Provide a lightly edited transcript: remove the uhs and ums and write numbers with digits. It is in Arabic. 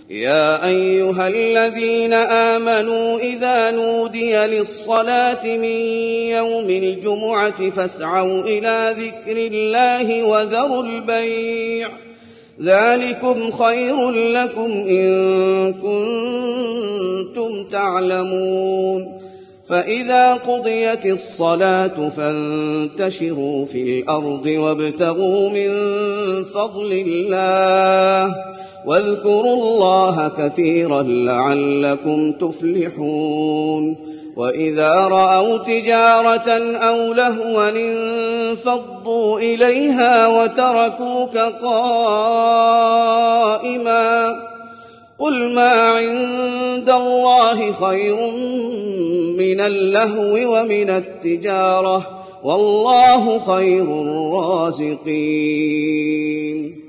يا أيها الذين آمنوا إذا نودي للصلاة من يوم الجمعة فاسعوا إلى ذكر الله وذروا البيع ذلكم خير لكم إن كنتم تعلمون فإذا قضيت الصلاة فانتشروا في الأرض وابتغوا من فضل الله واذكروا الله كثيرا لعلكم تفلحون وإذا رأوا تجارة أو لهوا انفضوا إليها وتركوك قائما قل ما عند الله خير من اللهو ومن التجارة والله خير الرازقين